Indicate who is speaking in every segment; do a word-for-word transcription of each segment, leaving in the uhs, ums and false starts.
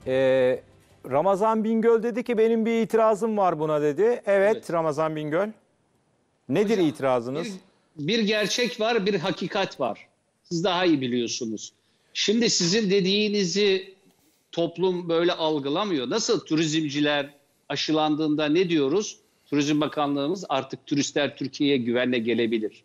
Speaker 1: Ee, Ramazan Bingöl dedi ki benim bir itirazım var buna dedi. Evet, evet. Ramazan Bingöl. Nedir Hocam, itirazınız?
Speaker 2: Bir, bir gerçek var, bir hakikat var. Siz daha iyi biliyorsunuz. Şimdi sizin dediğinizi toplum böyle algılamıyor. Nasıl turizmciler aşılandığında ne diyoruz? Turizm Bakanlığımız artık turistler Türkiye'ye güvenle gelebilir.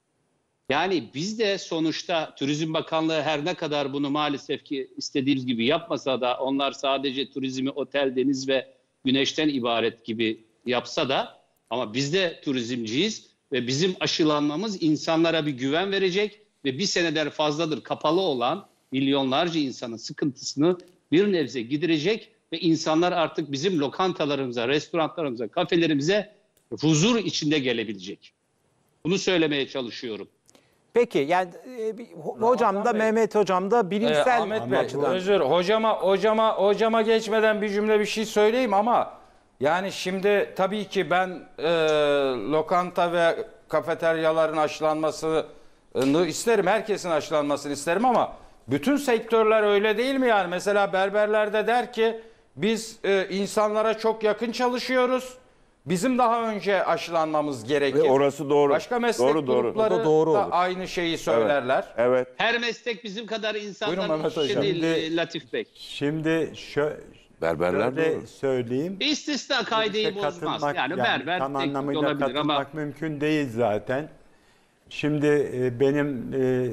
Speaker 2: Yani biz de sonuçta Turizm Bakanlığı her ne kadar bunu maalesef ki istediğimiz gibi yapmasa da, onlar sadece turizmi otel, deniz ve güneşten ibaret gibi yapsa da, ama biz de turizmciyiz ve bizim aşılanmamız insanlara bir güven verecek ve bir seneden fazladır kapalı olan milyonlarca insanın sıkıntısını bir nebze giderecek ve insanlar artık bizim lokantalarımıza, restoranlarımıza, kafelerimize huzur içinde gelebilecek. Bunu söylemeye çalışıyorum.
Speaker 1: Peki yani e, hocam da Mehmet hocam da bilimsel
Speaker 3: ee, Ahmet Bey,
Speaker 1: açıdan.
Speaker 3: Özür hocama hocama hocama geçmeden bir cümle bir şey söyleyeyim ama yani şimdi tabii ki ben e, lokanta ve kafeteryaların aşılanmasını isterim. Herkesin aşılanmasını isterim ama bütün sektörler öyle değil mi yani? Mesela berberler de der ki biz e, insanlara çok yakın çalışıyoruz. Bizim daha önce aşılanmamız gerekir.
Speaker 4: Ve orası doğru.
Speaker 3: Başka meslek
Speaker 4: doğru, doğru.
Speaker 3: grupları da,
Speaker 1: doğru
Speaker 3: da aynı şeyi söylerler.
Speaker 4: Evet. evet.
Speaker 2: Her meslek bizim kadar insanlar
Speaker 3: Buyurun Mehmet Hocam.
Speaker 2: değil
Speaker 5: Şimdi,
Speaker 2: Latif Bey.
Speaker 5: Şimdi şö
Speaker 4: Berberler
Speaker 5: şöyle
Speaker 4: doğru.
Speaker 5: söyleyeyim.
Speaker 2: İstisna kaideyi
Speaker 5: İşte
Speaker 2: bozmaz.
Speaker 5: katılmak,
Speaker 2: Yani berber
Speaker 5: tam
Speaker 2: teknik
Speaker 5: anlamıyla
Speaker 2: olabilir
Speaker 5: katılmak
Speaker 2: ama
Speaker 5: mümkün değil zaten. Şimdi e, benim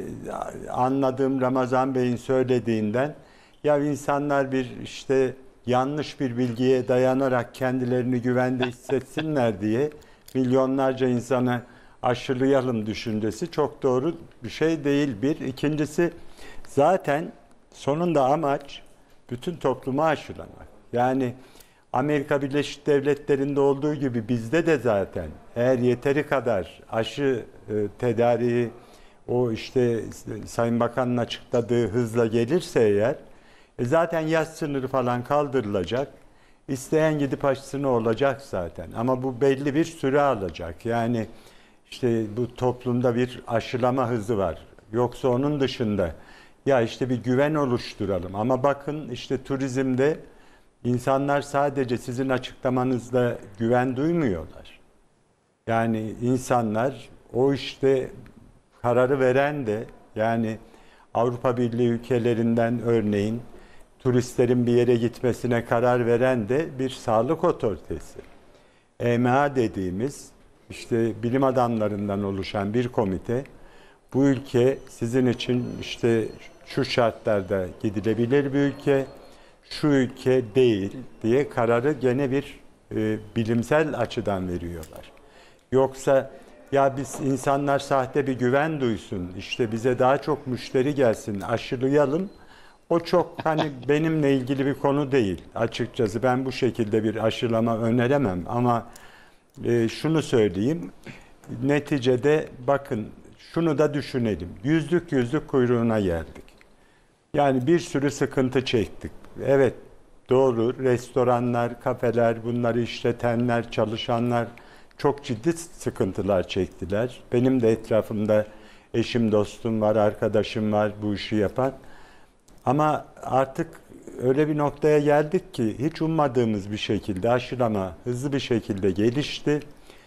Speaker 5: e, anladığım Ramazan Bey'in söylediğinden, ya insanlar bir işte yanlış bir bilgiye dayanarak kendilerini güvende hissetsinler diye milyonlarca insanı aşılayalım düşüncesi çok doğru bir şey değil. Bir. İkincisi, zaten sonunda amaç bütün toplumu aşılamak. Yani Amerika Birleşik Devletleri'nde olduğu gibi bizde de zaten eğer yeteri kadar aşı e, tedariği o işte Sayın Bakan'ın açıkladığı hızla gelirse eğer, e zaten yaş sınırı falan kaldırılacak. İsteyen gidip aşısını olacak zaten. Ama bu belli bir süre alacak. Yani işte bu toplumda bir aşılama hızı var. Yoksa onun dışında ya işte bir güven oluşturalım. Ama bakın işte turizmde insanlar sadece sizin açıklamanızda güven duymuyorlar. Yani insanlar o işte kararı veren de, yani Avrupa Birliği ülkelerinden örneğin turistlerin bir yere gitmesine karar veren de bir sağlık otoritesi. E M A dediğimiz işte bilim adamlarından oluşan bir komite, bu ülke sizin için işte şu şartlarda gidilebilir bir ülke, şu ülke değil diye kararı gene bir e, bilimsel açıdan veriyorlar. Yoksa ya biz insanlar sahte bir güven duysun, işte bize daha çok müşteri gelsin, aşılayalım. O çok hani benimle ilgili bir konu değil. Açıkçası ben bu şekilde bir aşılama öneremem ama e, şunu söyleyeyim. Neticede bakın şunu da düşünelim. Yüzlük yüzlük kuyruğuna geldik. Yani bir sürü sıkıntı çektik. Evet, doğru, restoranlar, kafeler, bunları işletenler, çalışanlar çok ciddi sıkıntılar çektiler. Benim de etrafımda eşim, dostum var, arkadaşım var bu işi yapan. Ama artık öyle bir noktaya geldik ki hiç ummadığımız bir şekilde aşılama hızlı bir şekilde gelişti.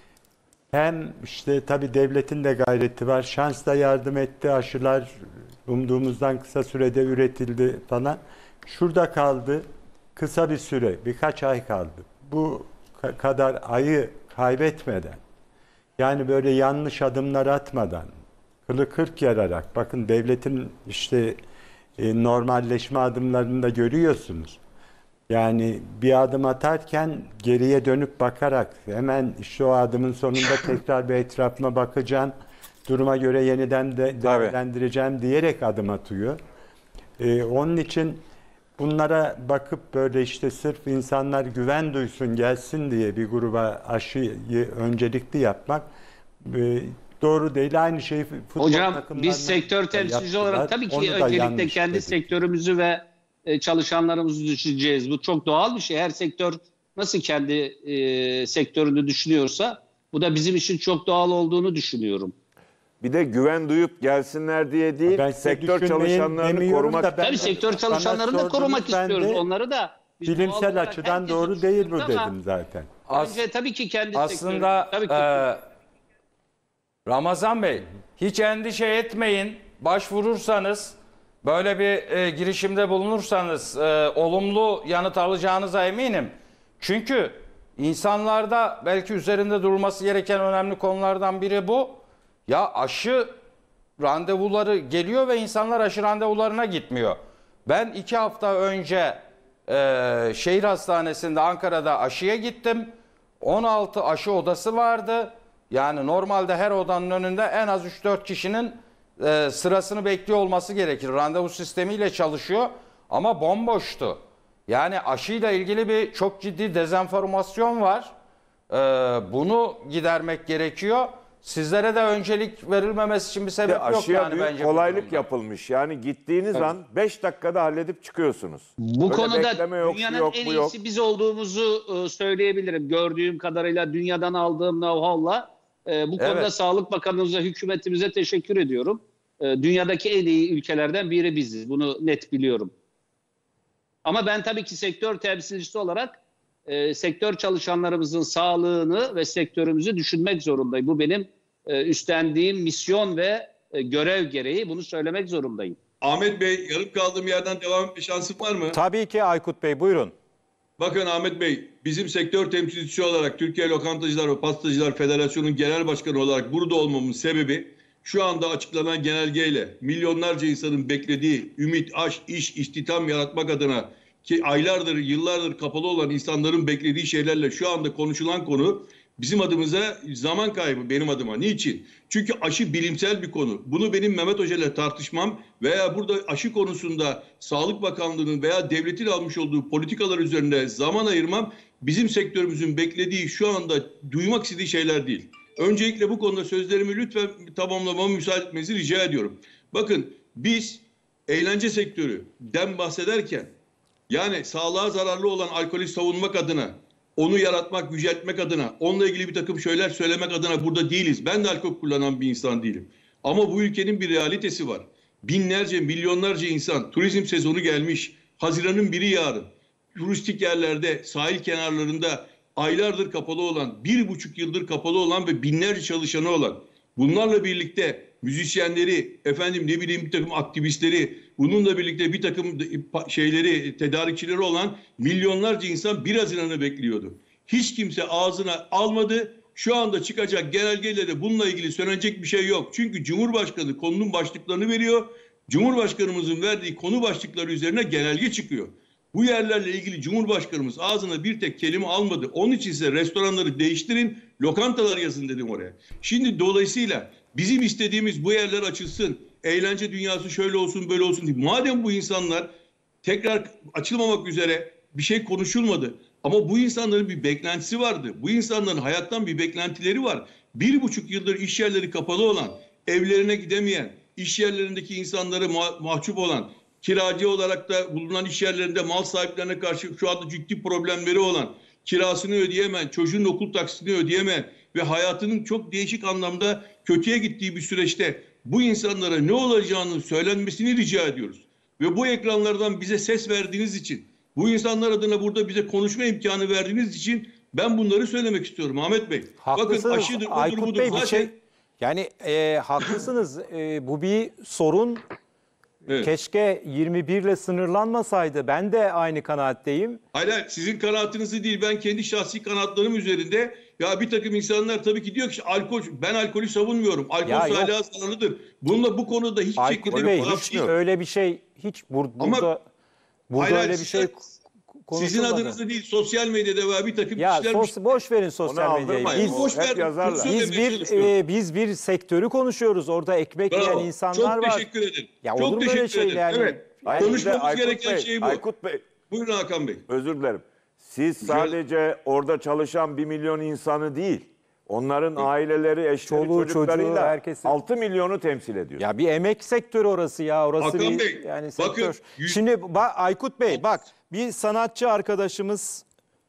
Speaker 5: Hem işte tabii devletin de gayreti var. Şans da yardım etti. Aşılar umduğumuzdan kısa sürede üretildi falan. Şurada kaldı. Kısa bir süre, birkaç ay kaldı. Bu kadar ayı kaybetmeden, yani böyle yanlış adımlar atmadan, kılı kırk yararak, bakın devletin işte e, normalleşme adımlarını da görüyorsunuz. Yani bir adım atarken geriye dönüp bakarak hemen işte o adımın sonunda tekrar bir etrafıma bakacağım, duruma göre yeniden de değerlendireceğim diyerek adım atıyor. Ee, onun için bunlara bakıp böyle işte sırf insanlar güven duysun gelsin diye bir gruba aşıyı öncelikli yapmak e, doğru değil. Aynı şeyi futbol
Speaker 2: Hocam
Speaker 5: takımlarına
Speaker 2: biz sektör temsilcisi olarak tabii ki öncelikle kendi
Speaker 5: dedik.
Speaker 2: sektörümüzü ve çalışanlarımızı düşüneceğiz. Bu çok doğal bir şey. Her sektör nasıl kendi e, sektörünü düşünüyorsa bu da bizim için çok doğal olduğunu düşünüyorum.
Speaker 4: Bir de güven duyup gelsinler diye değil,
Speaker 5: Ben size
Speaker 4: sektör
Speaker 5: düşünmeyin
Speaker 4: çalışanlarını
Speaker 5: demiyorum
Speaker 4: korumak.
Speaker 5: da ben-
Speaker 2: Tabii sektör
Speaker 5: Bana
Speaker 2: çalışanlarını da
Speaker 5: sordunuz,
Speaker 2: korumak
Speaker 5: ben de
Speaker 2: istiyoruz. Onları da biz doğal
Speaker 5: Bilimsel
Speaker 2: olarak
Speaker 5: açıdan
Speaker 2: herkesi
Speaker 5: doğru değil bu
Speaker 2: tutuyoruz ama
Speaker 5: dedim zaten.
Speaker 2: Önce tabii ki kendi
Speaker 3: Aslında
Speaker 2: sektörü. Tabii ki.
Speaker 3: e, Ramazan Bey hiç endişe etmeyin. Başvurursanız böyle bir e, girişimde bulunursanız e, olumlu yanıt alacağınıza eminim. Çünkü insanlarda belki üzerinde durulması gereken önemli konulardan biri bu. Ya aşı randevuları geliyor ve insanlar aşı randevularına gitmiyor. Ben iki hafta önce e, şehir hastanesinde Ankara'da aşıya gittim. on altı aşı odası vardı. Yani normalde her odanın önünde en az üç dört kişinin e, sırasını bekliyor olması gerekir. Randevu sistemiyle çalışıyor ama bomboştu. Yani aşıyla ilgili bir çok ciddi dezenformasyon var. E, bunu gidermek gerekiyor. Sizlere de öncelik verilmemesi için bir sebep yok
Speaker 4: Aşıya
Speaker 3: yani
Speaker 4: büyük
Speaker 3: bence. bu
Speaker 4: kolaylık
Speaker 3: durumda.
Speaker 4: yapılmış. Yani gittiğiniz an beş dakikada halledip çıkıyorsunuz.
Speaker 2: Bu
Speaker 4: Öyle
Speaker 2: konuda
Speaker 4: bekleme yok, şu
Speaker 2: dünyanın
Speaker 4: yok,
Speaker 2: en
Speaker 4: bu yok.
Speaker 2: iyisi biz olduğumuzu e, söyleyebilirim. Gördüğüm kadarıyla dünyadan aldığım know-how'la e, bu konuda
Speaker 3: Evet.
Speaker 2: Sağlık Bakanımıza, hükümetimize teşekkür ediyorum. E, dünyadaki en iyi ülkelerden biri biziz. Bunu net biliyorum. Ama ben tabii ki sektör temsilcisi olarak e, sektör çalışanlarımızın sağlığını ve sektörümüzü düşünmek zorundayım. Bu benim e, üstlendiğim misyon ve e, görev gereği, bunu söylemek zorundayım.
Speaker 6: Ahmet Bey, yarım kaldığım yerden devam etme şansım var mı?
Speaker 1: Tabii ki Aykut Bey, buyurun.
Speaker 6: Bakın Ahmet Bey, bizim sektör temsilcisi olarak Türkiye Lokantacılar ve Pastacılar Federasyonu'nun genel başkanı olarak burada olmamın sebebi şu anda açıklanan genelgeyle milyonlarca insanın beklediği ümit, aşk, iş, istihdam yaratmak adına ki aylardır, yıllardır kapalı olan insanların beklediği şeylerle şu anda konuşulan konu bizim adımıza zaman kaybı, benim adıma. Niçin? Çünkü aşı bilimsel bir konu. Bunu benim Mehmet Hoca ile tartışmam veya burada aşı konusunda Sağlık Bakanlığı'nın veya devletin almış olduğu politikalar üzerinde zaman ayırmam bizim sektörümüzün beklediği, şu anda duymak istediği şeyler değil. Öncelikle bu konuda sözlerimi lütfen tamamlamamı müsaade etmenizi rica ediyorum. Bakın biz eğlence sektörüden bahsederken yani sağlığa zararlı olan alkolü savunmak adına, onu yaratmak, yüceltmek adına, onunla ilgili bir takım şeyler söylemek adına burada değiliz. Ben de alkol kullanan bir insan değilim. Ama bu ülkenin bir realitesi var. Binlerce, milyonlarca insan, turizm sezonu gelmiş, Haziran'ın biri yarın. Turistik yerlerde, sahil kenarlarında aylardır kapalı olan, bir buçuk yıldır kapalı olan ve binlerce çalışanı olan, bunlarla birlikte müzisyenleri, efendim ne bileyim bir takım aktivistleri, bununla birlikte bir takım şeyleri, tedarikçileri olan milyonlarca insan bir Haziran'ı bekliyordu. Hiç kimse ağzına almadı. Şu anda çıkacak genelgeyle de bununla ilgili söylenecek bir şey yok. Çünkü Cumhurbaşkanı konunun başlıklarını veriyor. Cumhurbaşkanımızın verdiği konu başlıkları üzerine genelge çıkıyor. Bu yerlerle ilgili Cumhurbaşkanımız ağzına bir tek kelime almadı. Onun için ise restoranları değiştirin, lokantalar yazın dedim oraya. Şimdi dolayısıyla bizim istediğimiz bu yerler açılsın, eğlence dünyası şöyle olsun böyle olsun diye. Madem bu insanlar tekrar açılmamak üzere bir şey konuşulmadı. Ama bu insanların bir beklentisi vardı. Bu insanların hayattan bir beklentileri var. Bir buçuk yıldır iş yerleri kapalı olan, evlerine gidemeyen, iş yerlerindeki insanları ma- mahcup olan, kiracı olarak da bulunan iş yerlerinde mal sahiplerine karşı şu anda ciddi problemleri olan, kirasını ödeyemeyen, çocuğun okul taksitini ödeyemeyen ve hayatının çok değişik anlamda kötüye gittiği bir süreçte bu insanlara ne olacağını söylenmesini rica ediyoruz. Ve bu ekranlardan bize ses verdiğiniz için, bu insanlar adına burada bize konuşma imkanı verdiğiniz için ben bunları söylemek istiyorum Ahmet Bey.
Speaker 1: Haklısınız
Speaker 6: Bakın aşıdır, odur,
Speaker 1: Aykut
Speaker 6: budur.
Speaker 1: Bey, bir
Speaker 6: Zaten...
Speaker 1: şey yani e, haklısınız. E, bu bir sorun.
Speaker 6: Evet.
Speaker 1: Keşke yirmi bir ile sınırlanmasaydı. Ben de aynı kanaatteyim.
Speaker 6: Hayır, hayır, sizin kanaatinizi değil, ben kendi şahsi kanaatlarım üzerinde ya bir takım insanlar tabii ki diyor ki alkol, ben alkolü savunmuyorum. Alkol
Speaker 1: Ya yok.
Speaker 6: sağlığa zararlıdır. Bununla bu konuda hiçbir
Speaker 1: Aykut
Speaker 6: şekilde
Speaker 1: Bey,
Speaker 6: muhatap
Speaker 1: hiç
Speaker 6: değilim.
Speaker 1: öyle bir şey hiç bur
Speaker 6: Ama-
Speaker 1: burada burada
Speaker 6: Hayır, hayır,
Speaker 1: öyle bir şey
Speaker 6: sizin-
Speaker 1: konuşulmadı.
Speaker 6: Sizin adınıza değil, sosyal medyada veya bir takım
Speaker 1: Ya
Speaker 6: kişiler...
Speaker 1: sos, boş verin sosyal
Speaker 4: Onu
Speaker 1: medyayı.
Speaker 4: aldırmayın.
Speaker 1: Biz,
Speaker 4: O
Speaker 6: boş
Speaker 4: hep
Speaker 6: ver,
Speaker 4: yazarlar.
Speaker 6: bunu
Speaker 1: biz
Speaker 6: söylemeye
Speaker 1: bir
Speaker 6: çalışıyorum.
Speaker 1: e, biz bir sektörü konuşuyoruz. Orada ekmek
Speaker 6: Bravo.
Speaker 1: yiyen insanlar
Speaker 6: Çok
Speaker 1: var.
Speaker 6: teşekkür ederim.
Speaker 1: Ya
Speaker 6: Çok
Speaker 1: olur mu
Speaker 6: teşekkür
Speaker 1: öyle şey
Speaker 6: ederim.
Speaker 1: yani?
Speaker 6: Evet.
Speaker 1: Yani-
Speaker 6: Konuşmamız
Speaker 4: Aykut
Speaker 6: gereken
Speaker 4: Bey,
Speaker 6: şey bu.
Speaker 4: Aykut Bey,
Speaker 6: Buyurun Hakan Bey.
Speaker 4: özür dilerim. Siz sadece orada çalışan bir milyon insanı değil, onların aileleri, eşleri,
Speaker 1: Çoluğu, çocuğu,
Speaker 4: çocuklarıyla
Speaker 1: herkesi.
Speaker 4: altı milyonu temsil ediyor.
Speaker 1: Ya bir emek sektörü orası ya. Orası
Speaker 6: Hakan
Speaker 1: bir
Speaker 6: Bey,
Speaker 1: yani
Speaker 6: bakın,
Speaker 1: sektör.
Speaker 6: yüz-
Speaker 1: Şimdi bak, Aykut Bey bak bir sanatçı arkadaşımız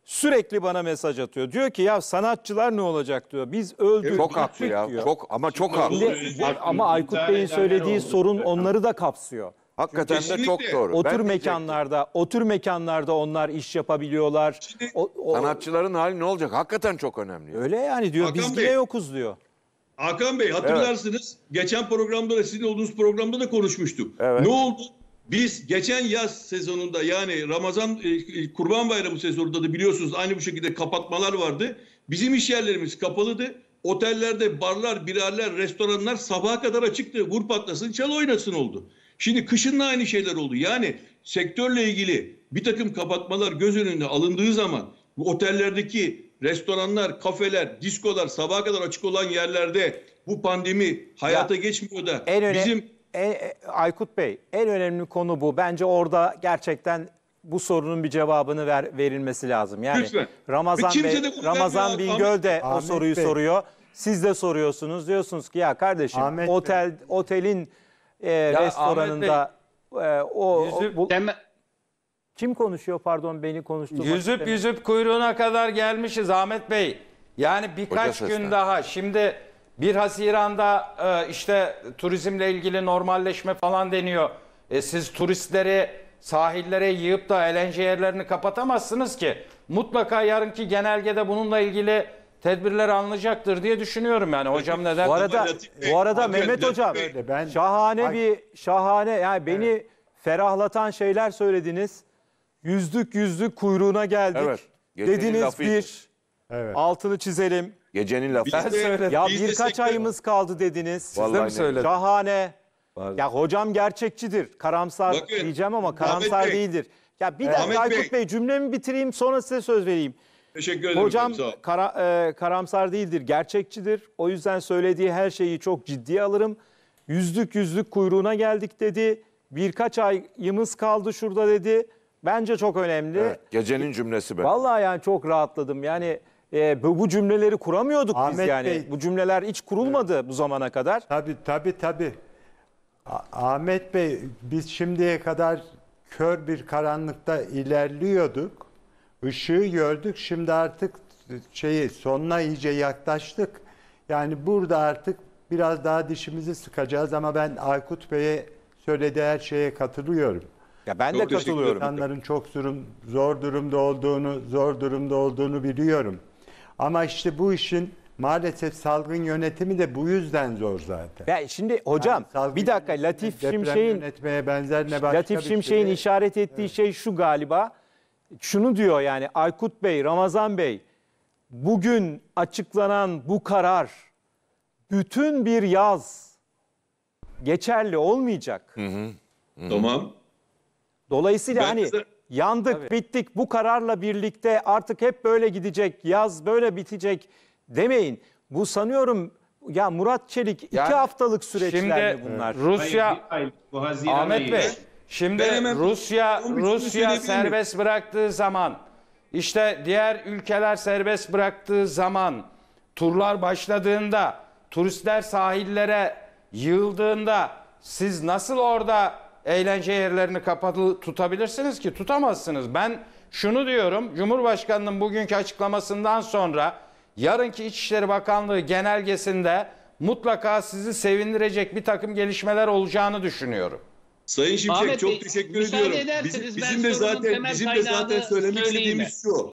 Speaker 1: sürekli bana mesaj atıyor. Diyor ki ya sanatçılar ne olacak diyor. Biz öldük.
Speaker 7: Çok haklı
Speaker 1: bittik
Speaker 7: ya.
Speaker 1: diyor.
Speaker 7: Çok ama çok
Speaker 1: Bir
Speaker 7: haklı.
Speaker 1: de- ama Aykut Bey'in söylediği sorun onları da kapsıyor.
Speaker 7: Hakikaten de çok
Speaker 6: Kesinlikle.
Speaker 7: doğru.
Speaker 1: O
Speaker 7: Ben
Speaker 1: tür
Speaker 7: diyecektim.
Speaker 1: mekanlarda, o tür mekanlarda onlar iş yapabiliyorlar. O, o-
Speaker 7: Sanatçıların hali ne olacak? Hakikaten çok önemli.
Speaker 1: öyle yani diyor.
Speaker 6: Hakan
Speaker 1: Biz
Speaker 6: Bey.
Speaker 1: yine yokuz diyor.
Speaker 6: Hakan Bey hatırlarsınız geçen programda da sizin olduğunuz programda da konuşmuştuk.
Speaker 7: Evet.
Speaker 6: Ne oldu? Biz geçen yaz sezonunda yani Ramazan e, Kurban Bayramı sezonunda da biliyorsunuz aynı bu şekilde kapatmalar vardı. Bizim iş yerlerimiz kapalıydı. Otellerde barlar, birerler, restoranlar sabaha kadar açıktı. Vur patlasın, çal oynasın oldu. Şimdi kışın da aynı şeyler oldu. Yani sektörle ilgili bir takım kapatmalar göz önüne alındığı zaman bu otellerdeki restoranlar, kafeler, diskolar sabaha kadar açık olan yerlerde bu pandemi hayata
Speaker 1: Ya,
Speaker 6: geçmiyor da
Speaker 1: En öne,
Speaker 6: bizim
Speaker 1: en- e, Aykut Bey, en önemli konu bu. Bence orada gerçekten bu sorunun bir cevabını ver, verilmesi lazım. Yani
Speaker 6: Lütfen.
Speaker 1: Ramazan
Speaker 6: Ve kimse
Speaker 1: Bey,
Speaker 6: de bunu
Speaker 1: Ramazan
Speaker 6: vermiyor.
Speaker 1: Bingöl de o
Speaker 5: Ahmet
Speaker 1: soruyu
Speaker 5: Bey.
Speaker 1: soruyor. Siz de soruyorsunuz. Diyorsunuz ki ya kardeşim
Speaker 5: Ahmet
Speaker 1: otel otelin e, restoranında e, o, o-
Speaker 3: Yüzü-
Speaker 1: bu-
Speaker 2: Temel,
Speaker 1: kim konuşuyor pardon beni konuşturmak
Speaker 3: Yüzüp
Speaker 1: istemiyorum.
Speaker 3: yüzüp kuyruğuna kadar gelmişiz Ahmet Bey. Yani birkaç
Speaker 7: Hoca seslen.
Speaker 3: gün daha. Şimdi bir Haziran'da e, işte turizmle ilgili normalleşme falan deniyor. E, siz turistleri sahillere yığıp da eğlence yerlerini kapatamazsınız ki. Mutlaka yarınki genelgede bununla ilgili tedbirler alınacaktır diye düşünüyorum yani. Hocam neden?
Speaker 1: Bu arada
Speaker 6: Latif Bey,
Speaker 1: bu arada
Speaker 6: bakın,
Speaker 1: Mehmet
Speaker 6: Latif
Speaker 1: Hocam
Speaker 6: Bey,
Speaker 5: Ben-
Speaker 1: şahane
Speaker 5: Ay-
Speaker 1: bir şahane yani beni ferahlatan şeyler söylediniz. Yüzlük yüzlük kuyruğuna geldik.
Speaker 7: Evet, gecenin
Speaker 1: Dediniz
Speaker 7: lafıydı.
Speaker 1: bir
Speaker 5: Evet.
Speaker 1: altını çizelim.
Speaker 7: Gecenin lafı.
Speaker 3: Ben
Speaker 6: Biz de-
Speaker 3: söyledim.
Speaker 1: Ya
Speaker 6: biz de
Speaker 1: birkaç
Speaker 6: sektör-
Speaker 1: ayımız kaldı dediniz.
Speaker 3: Siz de
Speaker 7: Vallahi
Speaker 3: mi
Speaker 7: ne-
Speaker 3: söylediniz?
Speaker 1: Şahane. Ya hocam gerçekçidir. Karamsar
Speaker 6: Bakın,
Speaker 1: diyeceğim ama
Speaker 6: Ahmet
Speaker 1: karamsar
Speaker 6: Bey.
Speaker 1: değildir. Ya bir dakika
Speaker 6: Ahmet
Speaker 1: Aykut
Speaker 6: Bey.
Speaker 1: Bey. cümlemi bitireyim sonra size söz vereyim.
Speaker 6: teşekkür ederim.
Speaker 1: Hocam
Speaker 6: Sağ ol.
Speaker 1: kara- e, karamsar değildir, gerçekçidir. O yüzden söylediği her şeyi çok ciddiye alırım. Yüzlük yüzlük kuyruğuna geldik dedi. Birkaç ayımız kaldı şurada dedi. Bence çok önemli.
Speaker 7: Evet, gecenin cümlesi be.
Speaker 1: Vallahi yani çok rahatladım. Yani e, bu, bu cümleleri kuramıyorduk biz
Speaker 5: Ahmet
Speaker 1: yani.
Speaker 5: Bey.
Speaker 1: Bu cümleler hiç kurulmadı bu zamana kadar.
Speaker 5: Tabii tabii tabii. A- Ahmet Bey biz şimdiye kadar kör bir karanlıkta ilerliyorduk. Işığı gördük. Şimdi artık şeyi sonuna iyice yaklaştık. Yani burada artık biraz daha dişimizi sıkacağız ama ben Aykut Bey'e söylediği her şeye katılıyorum.
Speaker 1: Ya ben
Speaker 6: Çok
Speaker 1: de
Speaker 6: teşekkür
Speaker 1: katılıyorum.
Speaker 5: İnsanların çok durum, zor durumda olduğunu, zor durumda olduğunu biliyorum. Ama işte bu işin maalesef salgın yönetimi de bu yüzden zor zaten.
Speaker 1: Ya şimdi hocam
Speaker 5: Yani salgın
Speaker 1: bir dakika
Speaker 5: yönetimi,
Speaker 1: Latif
Speaker 5: deprem
Speaker 1: Şimşek'in
Speaker 5: yönetmeye benzer ne başka
Speaker 1: Latif
Speaker 5: bir
Speaker 1: Şimşek'in
Speaker 5: şeye-
Speaker 1: işaret ettiği şey şu galiba. Şunu diyor yani Aykut Bey, Ramazan Bey. Bugün açıklanan bu karar bütün bir yaz geçerli olmayacak.
Speaker 6: Tamam.
Speaker 1: Dolayısıyla
Speaker 6: Ben
Speaker 1: hani
Speaker 6: size-
Speaker 1: yandık, bittik bu kararla birlikte artık hep böyle gidecek, yaz böyle bitecek demeyin. Bu sanıyorum ya Murat Çelik iki
Speaker 3: Yani
Speaker 1: haftalık süreçler
Speaker 3: Şimdi
Speaker 1: mi bunlar?
Speaker 3: Rusya
Speaker 8: Hayır, bu Haziran
Speaker 3: Ahmet
Speaker 8: ayı.
Speaker 3: Bey, şimdi
Speaker 6: Ben hemen-
Speaker 3: Rusya
Speaker 6: Onun için
Speaker 3: Rusya
Speaker 6: söyleyebilir miyim?
Speaker 3: serbest bıraktığı zaman, işte diğer ülkeler serbest bıraktığı zaman, turlar başladığında, turistler sahillere yığıldığında siz nasıl orada eğlence yerlerini kapalı tutabilirsiniz ki? Tutamazsınız. Ben şunu diyorum, Cumhurbaşkanı'nın bugünkü açıklamasından sonra yarınki İçişleri Bakanlığı genelgesinde mutlaka sizi sevindirecek bir takım gelişmeler olacağını düşünüyorum.
Speaker 6: Sayın Şimşek
Speaker 2: Ahmet
Speaker 6: çok
Speaker 2: Bey,
Speaker 6: teşekkür
Speaker 2: müsaade
Speaker 6: ediyorum.
Speaker 2: ederseniz
Speaker 6: Bizim,
Speaker 2: ben
Speaker 6: bizim de
Speaker 2: sorunun
Speaker 6: zaten
Speaker 2: temel
Speaker 6: bizim de zaten
Speaker 2: kaynağını
Speaker 6: söylemek
Speaker 2: söyleyeyim mi?
Speaker 6: istediğimiz şu.